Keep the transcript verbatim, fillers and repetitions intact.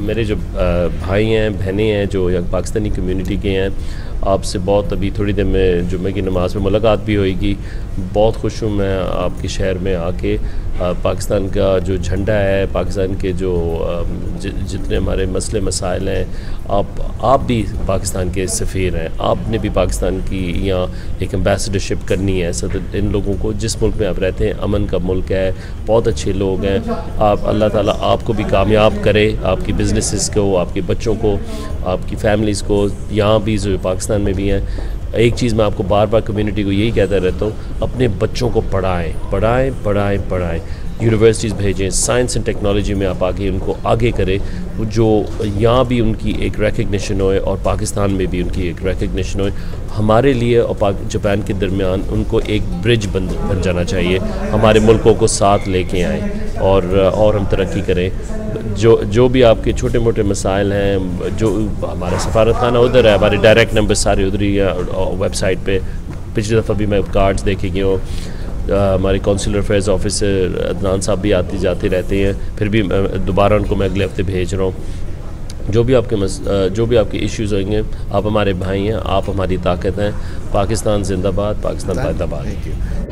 मेरे जो भाई हैं बहनें हैं जो पाकिस्तानी कम्युनिटी के हैं, आपसे बहुत अभी थोड़ी देर में जुम्मे की नमाज़ में मुलाकात भी होएगी। बहुत खुश हूँ मैं आपके शहर में आके। पाकिस्तान का जो झंडा है, पाकिस्तान के जो ज, जितने हमारे मसले मसाइल हैं, आप आप भी पाकिस्तान के सफ़ीर हैं। आपने भी पाकिस्तान की यहाँ एक एम्बेसडरशिप करनी है। सद इन लोगों को, जिस मुल्क में आप रहते हैं, अमन का मुल्क है, बहुत अच्छे लोग हैं। आप अल्लाह ताला आपको भी कामयाब करे, आपकी बिजनेसेस को, आपके बच्चों को, आपकी फैमिलीज़ को, यहाँ भी जो पाकिस्तान में भी हैं। एक चीज़ मैं आपको बार बार कम्युनिटी को यही कहता रहता हूँ, अपने बच्चों को पढ़ाएं पढ़ाएं पढ़ाएं पढ़ाएं यूनिवर्सिटीज़ भेजें, साइंस एंड टेक्नोलॉजी में आप आगे उनको आगे करें, जो यहाँ भी उनकी एक रिकग्निशन होए और पाकिस्तान में भी उनकी एक रिकग्निशन होए। हमारे लिए और जापान के दरमियान उनको एक ब्रिज बन बन जाना चाहिए। हमारे मुल्कों को साथ लेके आएँ और और हम तरक्की करें। जो जो भी आपके छोटे मोटे मसाइल हैं, जो हमारा सफारत खाना उधर है, हमारे डायरेक्ट नंबर सारे उधर ही है वेबसाइट पे। पिछली दफ़ा भी मैं कार्ड्स देखे गए हूँ। हमारे काउंसिलर अफेयर्स ऑफिसर अदनान साहब भी आते जाते रहते हैं, फिर भी दोबारा उनको मैं अगले हफ्ते भेज रहा हूँ। जो भी आपके मस जो भी आपके इश्यूज़ होंगे, आप हमारे भाई हैं, आप हमारी ताकत हैं। पाकिस्तान जिंदाबाद, पाकिस्तान जिंदाबाद।